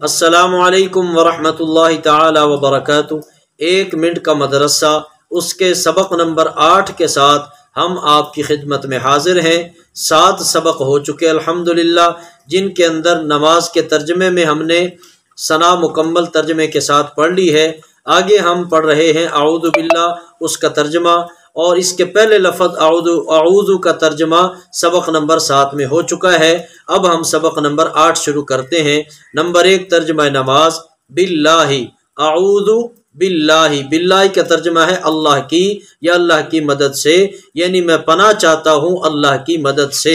السلام علیکم ورحمۃ اللہ تعالی وبرکاتہ۔ 1 منٹ کا مدرسہ، اس کے سبق نمبر 8 کے ساتھ ہم آپ کی خدمت میں حاضر ہیں۔ 7 سبق ہو چکے الحمدللہ، جن کے اندر نماز کے ترجمے میں ہم نے ثنا مکمل ترجمے کے ساتھ پڑھ لی ہے۔ آگے ہم پڑھ رہے ہیں اعوذ باللہ، اس کا ترجمہ، اور اس کے پہلے لفظ اعوذ کا ترجمہ سبق نمبر 7 میں ہو چکا ہے۔ اب ہم سبق نمبر 8 شروع کرتے ہیں۔ نمبر 1 ترجمہ نماز باللہ، اعوذ باللہ، باللہ کا ترجمہ ہے اللہ کی یا اللہ کی مدد سے، یعنی میں پناہ چاہتا ہوں اللہ کی مدد سے۔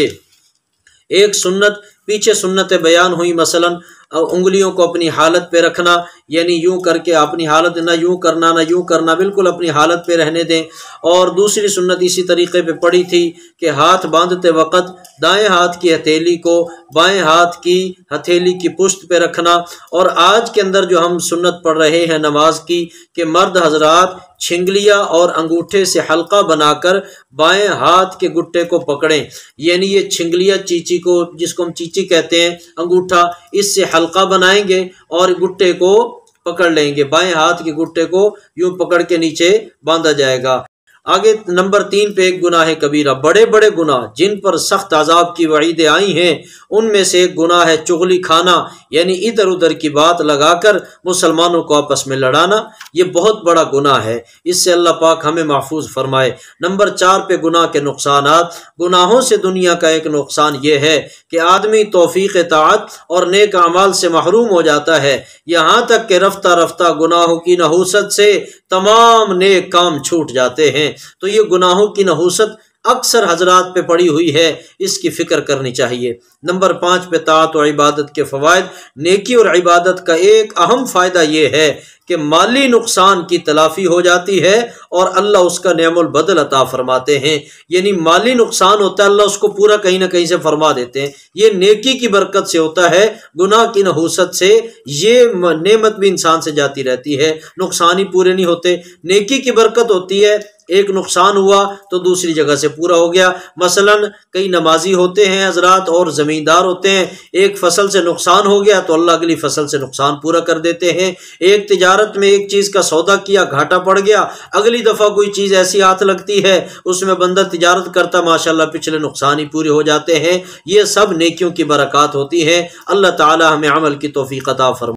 ایک سنت، پیچھے سنتیں بیان ہوئی، مثلا انگلیوں کو اپنی حالت پہ رکھنا، یعنی یوں کر کے اپنی حالت، نہ یوں کرنا نہ یوں کرنا، بالکل اپنی حالت پہ رہنے دیں۔ اور دوسری سنت اسی طریقے پہ پڑھی تھی کہ ہاتھ باندھتے وقت دائیں ہاتھ کی ہتھیلی کو بائیں ہاتھ کی ہتھیلی کی پشت پہ رکھنا۔ اور آج کے اندر جو ہم سنت پڑھ رہے ہیں نماز کی، کہ مرد حضرات چھنگلیاں اور انگوٹھے سے حلقہ بنا کر بائیں ہاتھ کے گٹے کو پکڑیں، یعنی یہ چھنگلیاں چیچی کو، جس کو ہم چیچی کہتے ہیں، انگوٹھا، اس سے حلقہ بنائیں گے اور گٹے کو پکڑ لیں گے، بائیں ہاتھ کے گٹے کو یوں پکڑ کے نیچے باندھا جائے گا۔ آگے نمبر 3 پہ ایک گناہ کبیرہ، بڑے بڑے گناہ جن پر سخت عذاب کی وعیدیں آئی ہیں، ان میں سے ایک گناہ ہے چغلی کھانا، یعنی ادھر ادھر کی بات لگا کر مسلمانوں کو آپس میں لڑانا۔ یہ بہت بڑا گناہ ہے، اس سے اللہ پاک ہمیں محفوظ فرمائے۔ نمبر 4 پہ گناہ کے نقصانات، گناہوں سے دنیا کا ایک نقصان یہ ہے کہ آدمی توفیق طاعت اور نیک اعمال سے محروم ہو جاتا ہے، یہاں تک کہ رفتہ رفتہ گناہوں کی نحوست سے تمام نیک کام چھوٹ جاتے ہیں۔ تو یہ گناہوں کی نحوست اکثر حضرات پہ پڑی ہوئی ہے، اس کی فکر کرنی چاہیے۔ نمبر 5 پہ طاعت و عبادت کے فوائد، نیکی اور عبادت کا ایک اہم فائدہ یہ ہے کہ مالی نقصان کی تلافی ہو جاتی ہے اور اللہ اس کا نعم البدل عطا فرماتے ہیں، یعنی مالی نقصان ہوتا ہے، اللہ اس کو پورا کہیں نہ کہیں سے فرما دیتے ہیں۔ یہ نیکی کی برکت سے ہوتا ہے، گناہ کی نحوست سے یہ نعمت بھی انسان سے جاتی رہتی ہے، نقصان ہی پورے نہیں ہوتے۔ نیکی کی برکت ہوتی ہے، ایک نقصان ہوا تو دوسری جگہ سے پورا ہو گیا۔ مثلا کئی نمازی ہوتے ہیں حضرات اور زمیندار ہوتے ہیں، ایک فصل سے نقصان ہو گیا تو اللہ اگلی فصل سے نقصان پورا کر دیتے ہیں۔ ایک تجارت میں ایک چیز کا سودا کیا، گھاٹا پڑ گیا، اگلی دفعہ کوئی چیز ایسی ہاتھ لگتی ہے، اس میں بندہ تجارت کرتا، ماشاءاللہ پچھلے نقصان ہی پورے ہو جاتے ہیں۔ یہ سب نیکیوں کی برکات ہوتی ہیں۔ اللہ تعالی ہمیں عمل کی توفیق عطا فرمائے۔